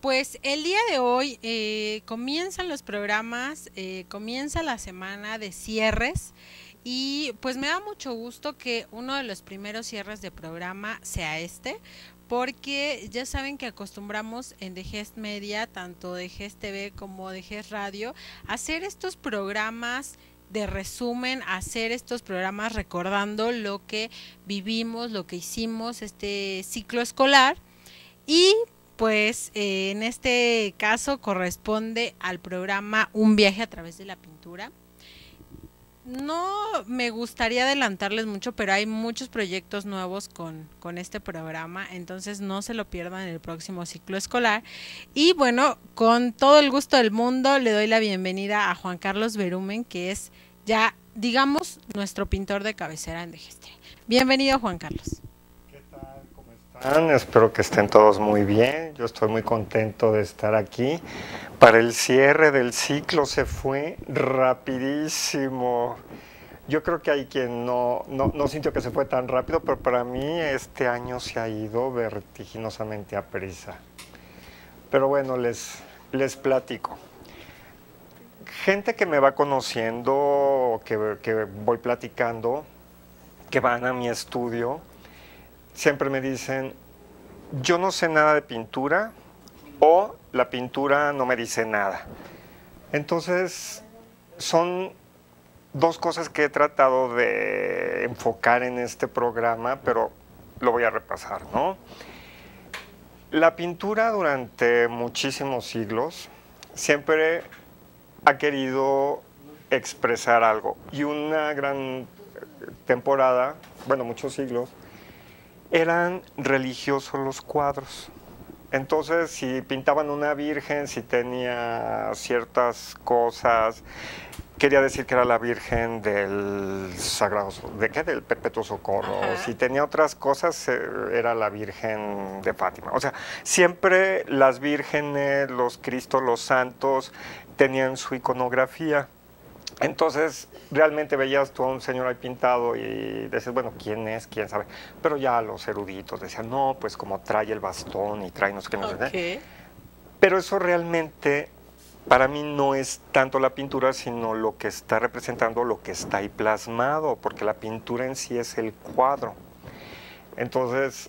Pues el día de hoy comienzan los programas, comienza la semana de cierres y pues me da mucho gusto que uno de los primeros cierres de programa sea este, porque ya saben que acostumbramos en The Gest Media, tanto de Gest TV como de Gest Radio, a hacer estos programas de resumen, hacer estos programas recordando lo que vivimos, lo que hicimos este ciclo escolar. Y pues en este caso corresponde al programa Un viaje a través de la pintura. No me gustaría adelantarles mucho, pero hay muchos proyectos nuevos con este programa, entonces no se lo pierdan en el próximo ciclo escolar. Y bueno, con todo el gusto del mundo le doy la bienvenida a Juan Carlos Berumen, que es ya, digamos, nuestro pintor de cabecera en Degeste. Bienvenido, Juan Carlos. Espero que estén todos muy bien. Yo estoy muy contento de estar aquí. Para el cierre del ciclo se fue rapidísimo. Yo creo que hay quien no sintió que se fue tan rápido, pero para mí este año se ha ido vertiginosamente a prisa. Pero bueno, les platico. Gente que me va conociendo, que voy platicando, que van a mi estudio, siempre me dicen, yo no sé nada de pintura o la pintura no me dice nada. Entonces, son dos cosas que he tratado de enfocar en este programa, pero lo voy a repasar, ¿no? La pintura durante muchísimos siglos siempre ha querido expresar algo. Y una gran temporada, bueno, muchos siglos, eran religiosos los cuadros. Entonces, si pintaban una virgen, si tenía ciertas cosas, quería decir que era la Virgen del Sagrado, ¿de qué? Del Perpetuo Socorro. Ajá. Si tenía otras cosas, era la Virgen de Fátima. O sea, siempre las vírgenes, los Cristos, los santos, tenían su iconografía. Entonces, realmente veías tú a un señor ahí pintado y decías, bueno, ¿quién es? ¿Quién sabe? Pero ya los eruditos decían, no, pues como trae el bastón y trae no sé qué, no sé qué. Pero eso realmente, para mí, no es tanto la pintura, sino lo que está representando, lo que está ahí plasmado, porque la pintura en sí es el cuadro. Entonces,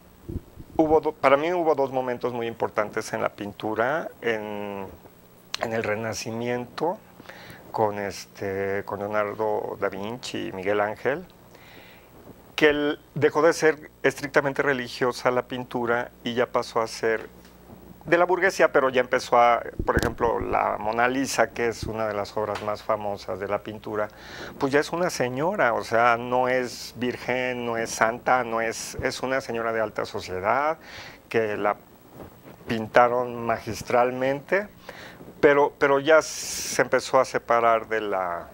para mí hubo dos momentos muy importantes en la pintura, en el Renacimiento, con Leonardo da Vinci y Miguel Ángel, que él dejó de ser estrictamente religiosa la pintura y ya pasó a ser de la burguesía, pero ya empezó a, por ejemplo, la Mona Lisa, que es una de las obras más famosas de la pintura, pues ya es una señora, o sea, no es virgen, no es santa, es una señora de alta sociedad, que la pintaron magistralmente, pero ya se empezó a separar de la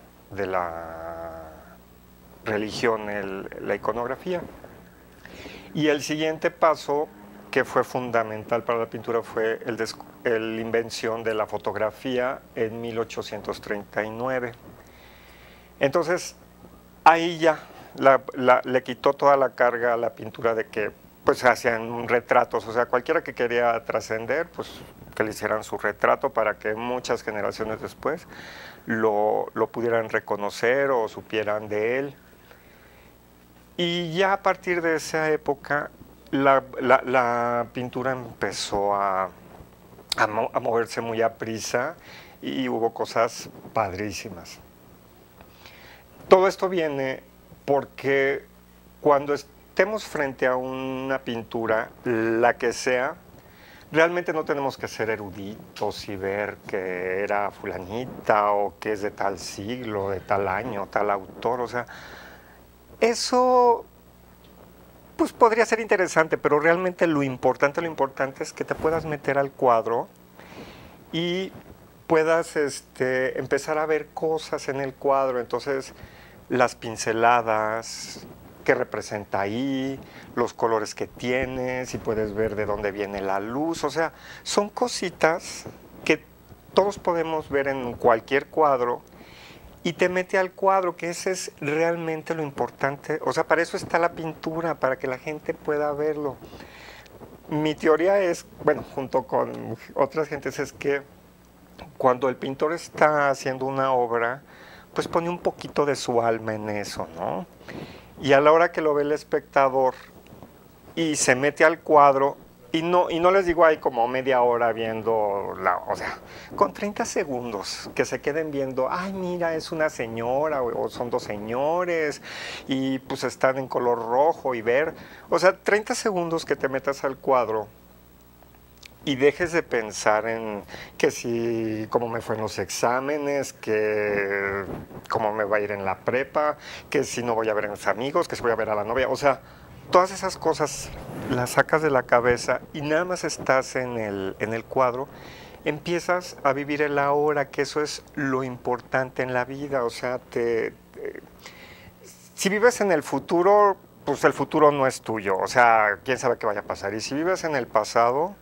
religión, la iconografía. Y el siguiente paso, que fue fundamental para la pintura, fue la invención de la fotografía en 1839. Entonces, ahí ya le quitó toda la carga a la pintura de que pues hacían retratos, o sea, cualquiera que quería trascender, pues que le hicieran su retrato para que muchas generaciones después lo pudieran reconocer o supieran de él. Y ya a partir de esa época, la pintura empezó a moverse muy a prisa y hubo cosas padrísimas. Todo esto viene porque cuando estemos frente a una pintura, la que sea, realmente no tenemos que ser eruditos y ver que era fulanita o que es de tal siglo, de tal año, tal autor. O sea, eso pues podría ser interesante, pero realmente lo importante es que te puedas meter al cuadro y puedas empezar a ver cosas en el cuadro. Entonces, las pinceladas, qué representa ahí, los colores que tiene, si puedes ver de dónde viene la luz. O sea, son cositas que todos podemos ver en cualquier cuadro y te mete al cuadro, que ese es realmente lo importante. O sea, para eso está la pintura, para que la gente pueda verlo. mi teoría es, bueno, junto con otras gentes, es que cuando el pintor está haciendo una obra, pues pone un poquito de su alma en eso, ¿no? Y a la hora que lo ve el espectador y se mete al cuadro, y no les digo ahí como media hora viendo, o sea, con 30 segundos que se queden viendo, ay, mira, es una señora o son dos señores y pues están en color rojo y verde. O sea, 30 segundos que te metas al cuadro y dejes de pensar en que si, cómo me fue en los exámenes, que cómo me va a ir en la prepa, que si no voy a ver a mis amigos, que si voy a ver a la novia. O sea, todas esas cosas las sacas de la cabeza y nada más estás en el cuadro, empiezas a vivir el ahora, que eso es lo importante en la vida. O sea, si vives en el futuro, pues el futuro no es tuyo. O sea, quién sabe qué vaya a pasar. Y si vives en el pasado,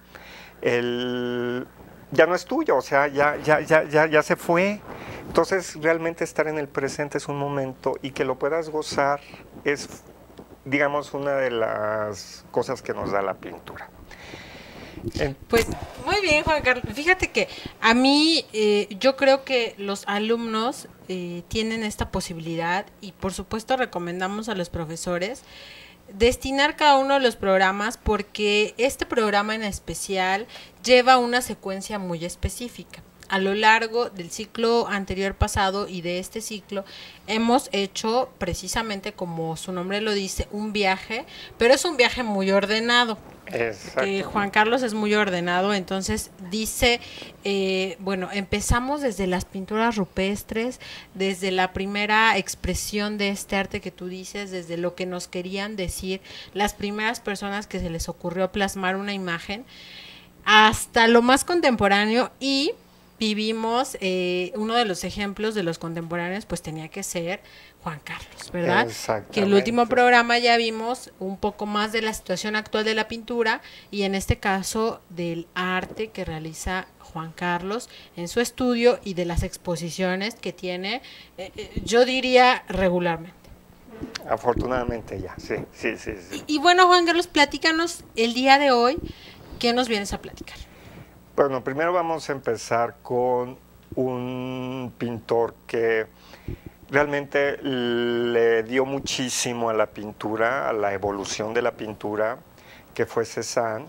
ya no es tuyo, o sea, ya se fue. Entonces, realmente estar en el presente es un momento y que lo puedas gozar es, digamos, una de las cosas que nos da la pintura. Pues muy bien, Juan Carlos. Fíjate que a mí yo creo que los alumnos tienen esta posibilidad y por supuesto recomendamos a los profesores destinar cada uno de los programas porque este programa en especial lleva una secuencia muy específica. A lo largo del ciclo anterior pasado y de este ciclo hemos hecho precisamente como su nombre lo dice, un viaje, pero es un viaje muy ordenado. Que Juan Carlos es muy ordenado, entonces dice, bueno, empezamos desde las pinturas rupestres, desde la primera expresión de este arte que tú dices, desde lo que nos querían decir las primeras personas que se les ocurrió plasmar una imagen, hasta lo más contemporáneo y vivimos, uno de los ejemplos de los contemporáneos pues tenía que ser Juan Carlos, ¿verdad? Que el último programa ya vimos un poco más de la situación actual de la pintura y en este caso del arte que realiza Juan Carlos en su estudio y de las exposiciones que tiene, yo diría regularmente. Afortunadamente ya, sí. Y bueno, Juan Carlos, platícanos el día de hoy, ¿qué nos vienes a platicar? Bueno, primero vamos a empezar con un pintor que realmente le dio muchísimo a la pintura, a la evolución de la pintura, que fue Cézanne.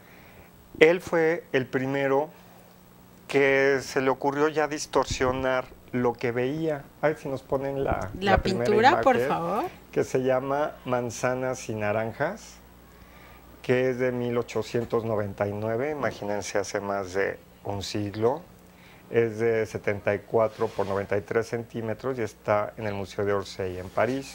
Él fue el primero que se le ocurrió ya distorsionar lo que veía. A ver si nos ponen la pintura, imagen, por favor. Que se llama Manzanas y Naranjas, que es de 1899, imagínense hace más de un siglo. Es de 74 por 93 centímetros y está en el Museo de Orsay en París.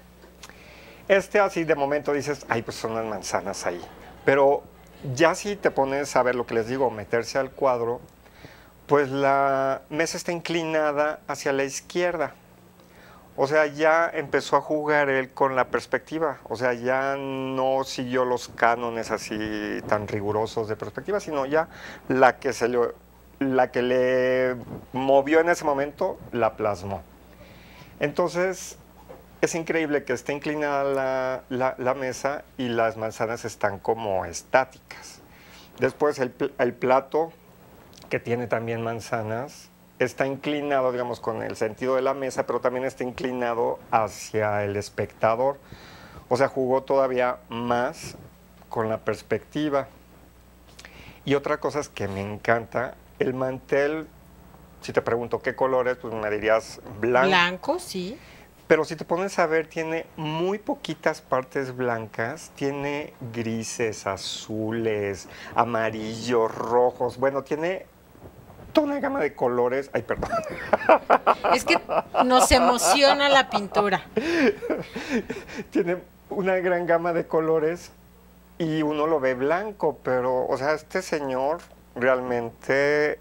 Así de momento dices, ay, pues son las manzanas ahí. Pero ya si te pones a ver lo que les digo, meterse al cuadro, pues la mesa está inclinada hacia la izquierda. O sea, ya empezó a jugar él con la perspectiva. O sea, ya no siguió los cánones así tan rigurosos de perspectiva, sino ya la que le movió en ese momento, la plasmó. Entonces, es increíble que esté inclinada la mesa y las manzanas están como estáticas. Después, el plato, que tiene también manzanas, está inclinado, digamos, con el sentido de la mesa, pero también está inclinado hacia el espectador. O sea, jugó todavía más con la perspectiva. Y otra cosa es que me encanta, el mantel, si te pregunto qué colores, pues me dirías blanco. Blanco, sí. Pero si te pones a ver, tiene muy poquitas partes blancas, tiene grises, azules, amarillos, rojos, bueno, tiene toda una gama de colores. Ay, perdón. Es que nos emociona la pintura. Tiene una gran gama de colores y uno lo ve blanco, pero, o sea, este señor realmente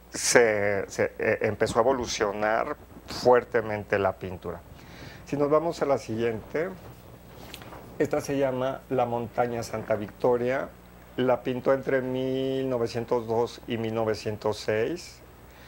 empezó a evolucionar fuertemente la pintura. Si nos vamos a la siguiente, esta se llama La Montaña Santa Victoria. La pintó entre 1902 y 1906.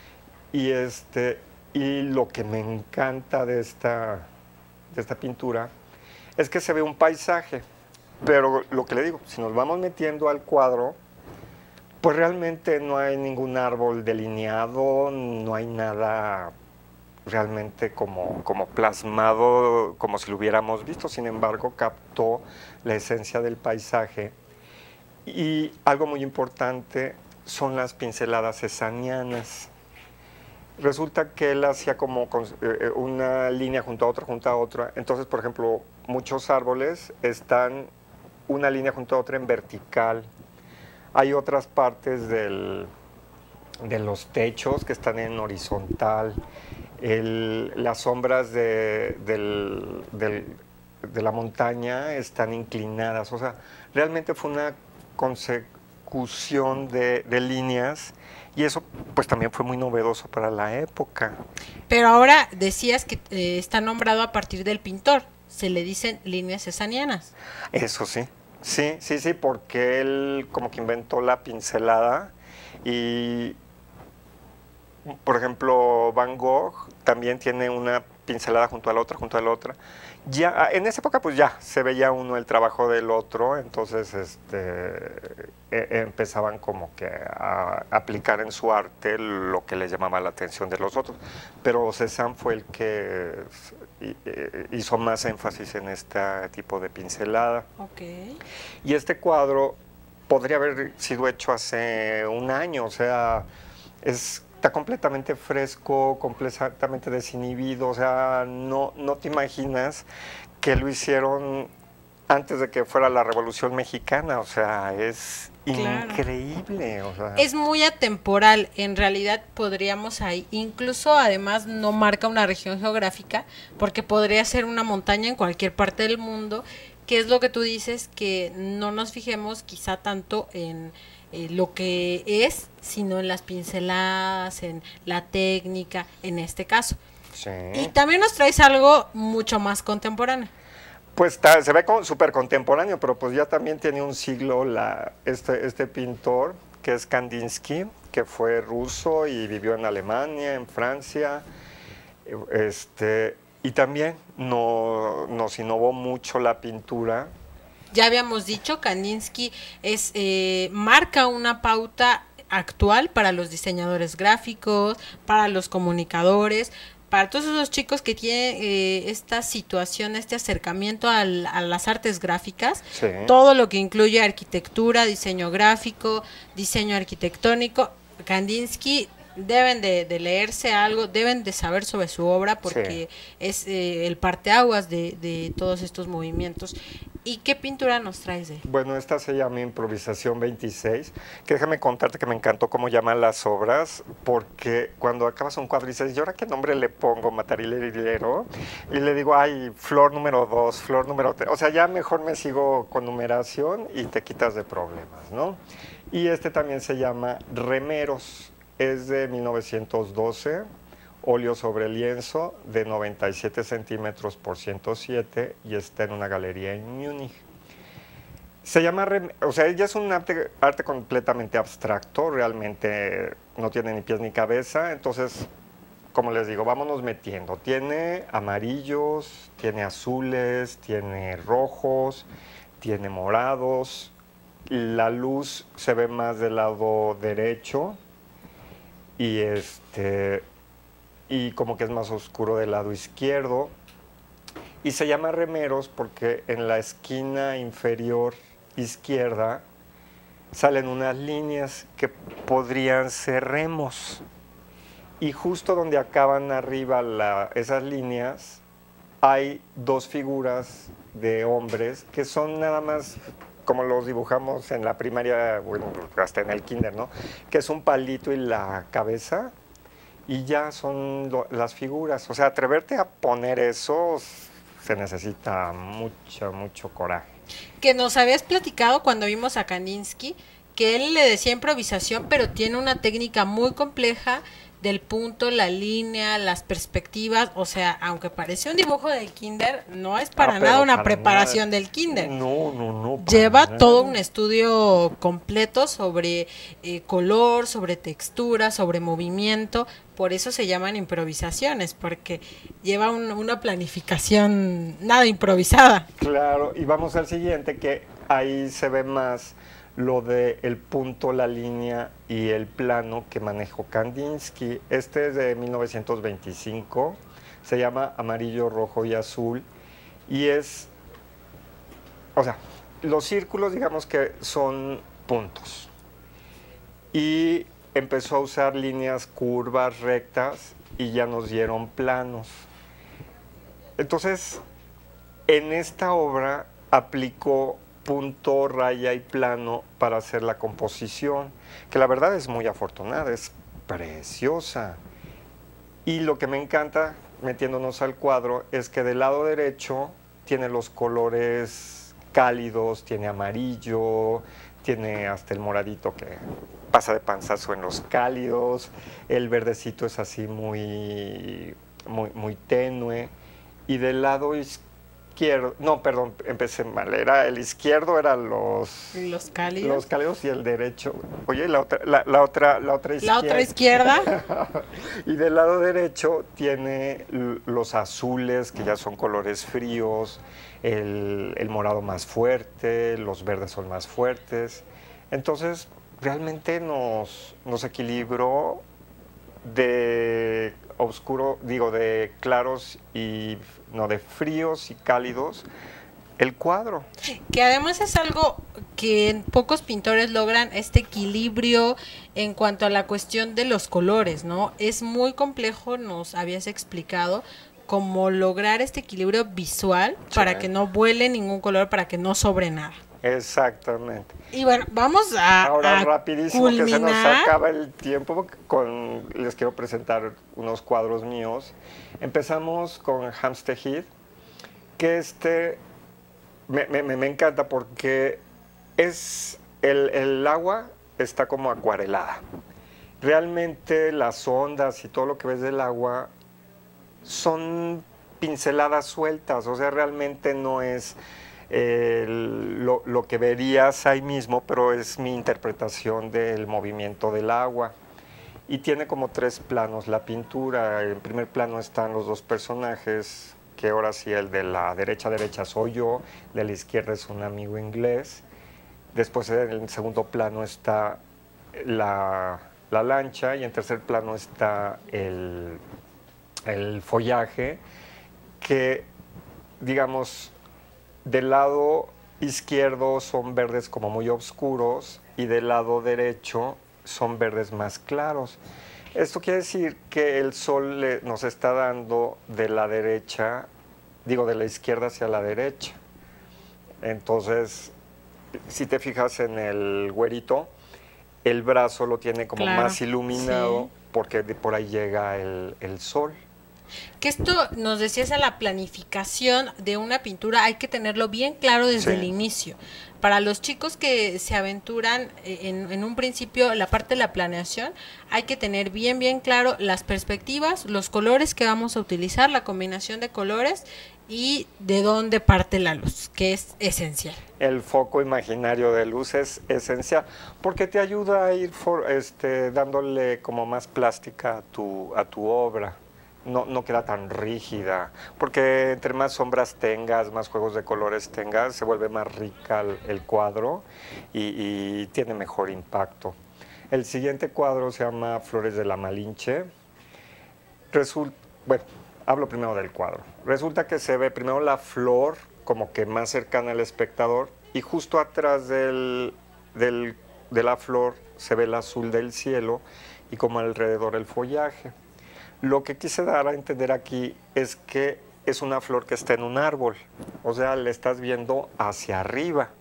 Y lo que me encanta de esta pintura es que se ve un paisaje. Pero lo que le digo, si nos vamos metiendo al cuadro, pues realmente no hay ningún árbol delineado, no hay nada realmente como plasmado, como si lo hubiéramos visto. Sin embargo, captó la esencia del paisaje. Y algo muy importante son las pinceladas cesanianas. Resulta que él hacía como una línea junto a otra, junto a otra. Entonces, por ejemplo, muchos árboles están una línea junto a otra en vertical. Hay otras partes de los techos que están en horizontal. Las sombras de la montaña están inclinadas. O sea, realmente fue una consecución de líneas, y eso pues también fue muy novedoso para la época. Pero ahora decías que está nombrado a partir del pintor, se le dicen líneas cesanianas. Eso sí, sí, porque él como que inventó la pincelada. Y por ejemplo, Van Gogh también tiene una pincelada junto a la otra, junto a la otra. Ya, en esa época pues ya se veía uno el trabajo del otro, entonces empezaban como que a aplicar en su arte lo que les llamaba la atención de los otros. Pero Cézanne fue el que hizo más énfasis en este tipo de pincelada. Okay. Y este cuadro podría haber sido hecho hace un año, o sea, está completamente fresco, completamente desinhibido, o sea, no te imaginas que lo hicieron antes de que fuera la Revolución Mexicana, o sea, es increíble. O sea. Es muy atemporal, en realidad podríamos ahí, incluso además no marca una región geográfica, porque podría ser una montaña en cualquier parte del mundo, que es lo que tú dices, que no nos fijemos quizá tanto en lo que es, sino en las pinceladas, en la técnica, en este caso. Sí. Y también nos traes algo mucho más contemporáneo. Pues se ve súper contemporáneo, pero pues ya también tiene un siglo este pintor, que es Kandinsky, que fue ruso y vivió en Alemania, en Francia, y también nos innovó mucho la pintura. Ya habíamos dicho, Kandinsky marca una pauta actual para los diseñadores gráficos, para los comunicadores, para todos esos chicos que tienen esta situación, este acercamiento a las artes gráficas, sí. Todo lo que incluye arquitectura, diseño gráfico, diseño arquitectónico. Kandinsky deben de leerse algo, deben de saber sobre su obra, porque es el parteaguas de todos estos movimientos. ¿Y qué pintura nos traes de? Bueno, esta se llama Improvisación 26, que déjame contarte que me encantó cómo llaman las obras, porque cuando acabas un cuadro y dices, ¿y ahora qué nombre le pongo? Matarilero. Y le digo, ay, flor número 2, flor número 3. O sea, ya mejor me sigo con numeración y te quitas de problemas, ¿no? Y este también se llama Remeros, es de 1912. Óleo sobre lienzo de 97 centímetros por 107 y está en una galería en Múnich. Se llama, o sea, ella es un arte completamente abstracto, realmente no tiene ni pies ni cabeza, entonces, como les digo, vámonos metiendo. Tiene amarillos, tiene azules, tiene rojos, tiene morados, la luz se ve más del lado derecho y como que es más oscuro del lado izquierdo. Y se llama Remeros porque en la esquina inferior izquierda salen unas líneas que podrían ser remos. Y justo donde acaban arriba esas líneas hay dos figuras de hombres que son nada más como los dibujamos en la primaria, bueno, hasta en el kinder, ¿no? Que es un palito y la cabeza. Y ya son las figuras. O sea, atreverte a poner eso se necesita mucho coraje. Que nos habías platicado cuando vimos a Kandinsky, que él le decía improvisación, pero tiene una técnica muy compleja del punto, la línea, las perspectivas, o sea, aunque parece un dibujo del kinder, no es para nada una preparación del kinder. No. Lleva todo un estudio completo sobre color, sobre textura, sobre movimiento. Por eso se llaman improvisaciones, porque lleva una planificación nada improvisada. Claro, y vamos al siguiente, que ahí se ve más lo de el punto, la línea y el plano que manejó Kandinsky. Este es de 1925, se llama Amarillo, Rojo y Azul, y es, o sea, los círculos digamos que son puntos. Y empezó a usar líneas curvas, rectas, y ya nos dieron planos. Entonces, en esta obra aplicó punto, raya y plano para hacer la composición, que la verdad es muy afortunada, es preciosa. Y lo que me encanta, metiéndonos al cuadro, es que del lado derecho tiene los colores cálidos, tiene amarillo, tiene hasta el moradito que pasa de panzazo en los cálidos, el verdecito es así muy tenue, y del lado izquierdo, no, perdón, empecé mal, era el izquierdo eran los cálidos y el derecho, oye, la otra izquierda. La otra izquierda. Y del lado derecho tiene los azules, que ya son colores fríos, el morado más fuerte, los verdes son más fuertes. Entonces, realmente nos equilibró de oscuro, digo, de claros y no, de fríos y cálidos el cuadro. Que además es algo que pocos pintores logran, este equilibrio en cuanto a la cuestión de los colores, ¿no? Es muy complejo, nos habías explicado, cómo lograr este equilibrio visual para que no vuele ningún color, para que no sobre nada. Exactamente. Y bueno, vamos ahora a rapidísimo culminar. Que se nos acaba el tiempo, les quiero presentar unos cuadros míos. Empezamos con Hampstead Heath, que me encanta porque es el agua está como acuarelada. Realmente las ondas y todo lo que ves del agua son pinceladas sueltas, o sea, realmente no es lo que verías ahí mismo, pero es mi interpretación del movimiento del agua. Y tiene como 3 planos la pintura. En primer plano están los 2 personajes, que ahora sí el de la derecha soy yo, de la izquierda es un amigo inglés. Después en el segundo plano está la lancha y en tercer plano está el follaje, que digamos del lado izquierdo son verdes como muy oscuros y del lado derecho son verdes más claros. Esto quiere decir que el sol nos está dando de la derecha, digo de la izquierda hacia la derecha. Entonces, si te fijas en el güerito, el brazo lo tiene como más iluminado, sí, porque por ahí llega el sol. Que esto nos decías, a la planificación de una pintura hay que tenerlo bien claro desde el inicio. Para los chicos que se aventuran en un principio la parte de la planeación, hay que tener bien claro las perspectivas, los colores que vamos a utilizar, la combinación de colores y de dónde parte la luz, que es esencial. El foco imaginario de luz es esencial porque te ayuda a ir dándole como más plástica a tu obra. No queda tan rígida, porque entre más sombras tengas, más juegos de colores tengas, se vuelve más rica el cuadro y tiene mejor impacto. El siguiente cuadro se llama Flores de la Malinche. Bueno, hablo primero del cuadro. Resulta que se ve primero la flor como que más cercana al espectador y justo atrás de la flor se ve el azul del cielo y como alrededor el follaje. Lo que quise dar a entender aquí es que es una flor que está en un árbol, o sea, le estás viendo hacia arriba.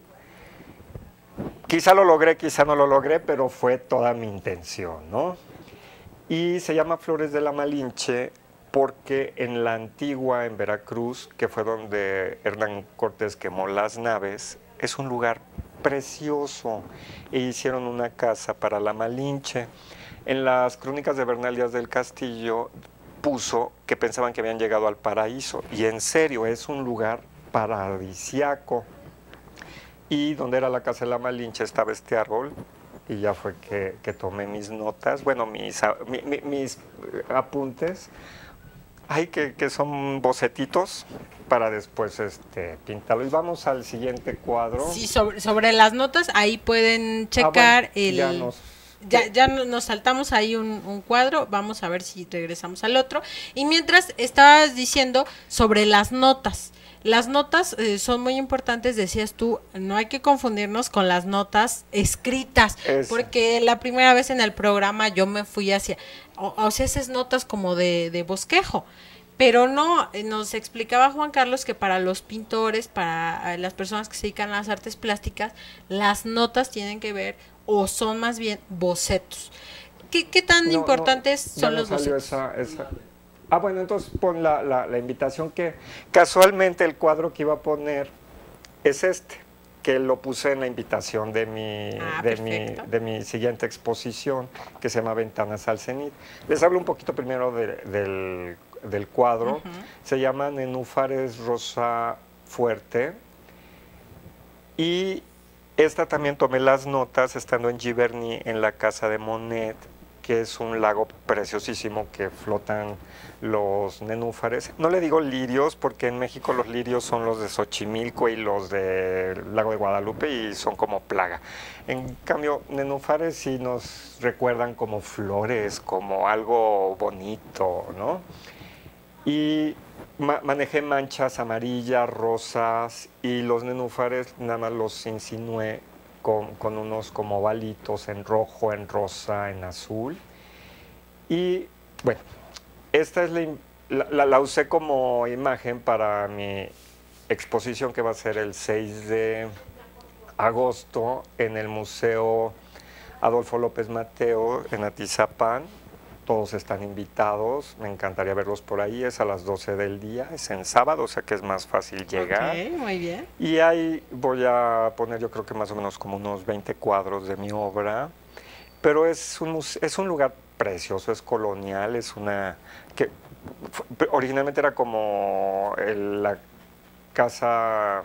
Quizá lo logré, quizá no lo logré, pero fue toda mi intención, ¿no? Y se llama Flores de la Malinche porque en la Antigua, en Veracruz, que fue donde Hernán Cortés quemó las naves, es un lugar precioso e hicieron una casa para la Malinche. En las crónicas de Bernal Díaz del Castillo puso que pensaban que habían llegado al paraíso, y en serio, es un lugar paradisiaco. Y donde era la casa de la Malinche estaba este árbol, y ya fue que tomé mis notas, bueno, mis apuntes, ay, que son bocetitos para después pintarlo. Y vamos al siguiente cuadro. Sí, sobre las notas, ahí pueden checar bueno, ya nos saltamos ahí un cuadro, vamos a ver si regresamos al otro. Y mientras estabas diciendo sobre las notas. Las notas son muy importantes, decías tú, no hay que confundirnos con las notas escritas, porque la primera vez en el programa yo me fui hacia, o sea, esas notas como de bosquejo, pero no, nos explicaba Juan Carlos que para los pintores, para las personas que se dedican a las artes plásticas, las notas tienen que ver, o son más bien bocetos. ¿Qué tan importantes son los bocetos? Bueno, entonces pon la invitación, que casualmente el cuadro que iba a poner es que lo puse en la invitación de mi siguiente exposición, que se llama Ventanas al Cenit. Les hablo un poquito primero del cuadro. Se llama Nenúfares Rosa Fuerte, y esta también tomé las notas estando en Giverny, en la casa de Monet, que es un lago preciosísimo que flotan los nenúfares. No le digo lirios porque en México los lirios son los de Xochimilco y los del lago de Guadalupe y son como plaga. En cambio, nenúfares sí nos recuerdan como flores, como algo bonito, ¿no? Y manejé manchas amarillas, rosas, y los nenúfares nada más los insinué con unos como ovalitos en rojo, en rosa, en azul. Y bueno, esta es la usé como imagen para mi exposición, que va a ser el 6 de agosto en el Museo Adolfo López Mateo en Atizapán. Todos están invitados, me encantaría verlos por ahí. Es a las 12 del día, es en sábado, o sea que es más fácil llegar. Ok, muy bien. Y ahí voy a poner, yo creo que más o menos como unos 20 cuadros de mi obra, pero es un lugar precioso, es colonial, es que originalmente era como la casa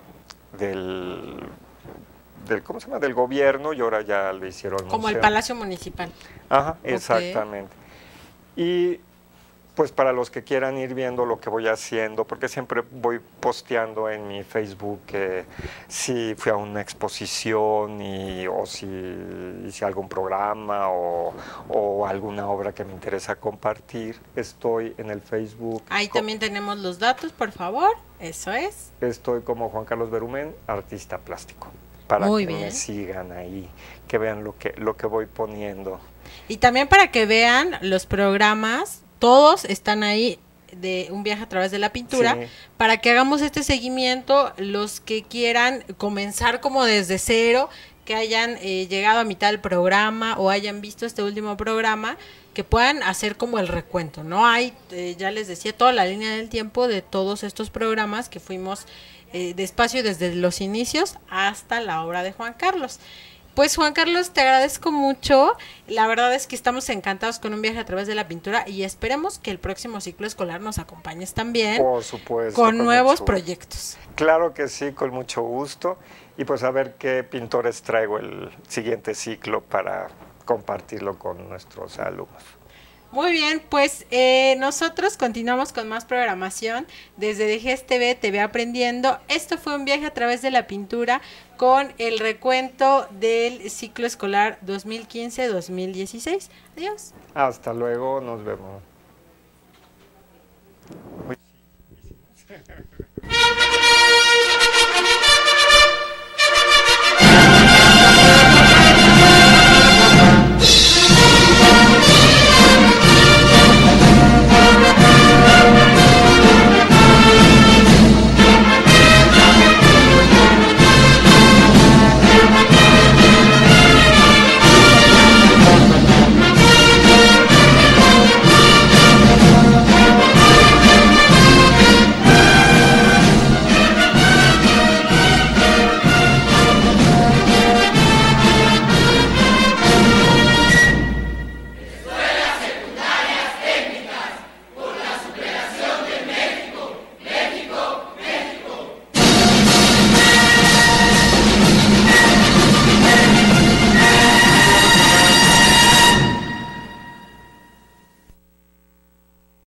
¿cómo se llama? Del gobierno, y ahora ya lo hicieron como museo. El Palacio Municipal. Ajá, exactamente. Y pues para los que quieran ir viendo lo que voy haciendo, porque siempre voy posteando en mi Facebook si fui a una exposición o si hice algún programa o alguna obra que me interesa compartir. Estoy en el Facebook. Ahí también tenemos los datos, por favor. Eso es. Estoy como Juan Carlos Berumen, artista plástico, para Muy que bien. me sigan ahí, que vean lo que voy poniendo. Y también para que vean los programas, todos están ahí, de Un viaje a través de la pintura, sí, para que hagamos este seguimiento, los que quieran comenzar como desde cero, que hayan llegado a mitad del programa o hayan visto este último programa, que puedan hacer como el recuento, ¿no? Hay, ya les decía, toda la línea del tiempo de todos estos programas que fuimos despacio desde los inicios hasta la obra de Juan Carlos. Pues Juan Carlos, te agradezco mucho. La verdad es que estamos encantados con Un viaje a través de la pintura y esperemos que el próximo ciclo escolar nos acompañes también. Por supuesto. Con nuevos proyectos. Claro que sí, con mucho gusto. Y pues a ver qué pintores traigo el siguiente ciclo para compartirlo con nuestros alumnos. Muy bien, pues nosotros continuamos con más programación desde DGES TV, TV Aprendiendo. Esto fue Un viaje a través de la pintura con el recuento del ciclo escolar 2015-2016. Adiós. Hasta luego, nos vemos.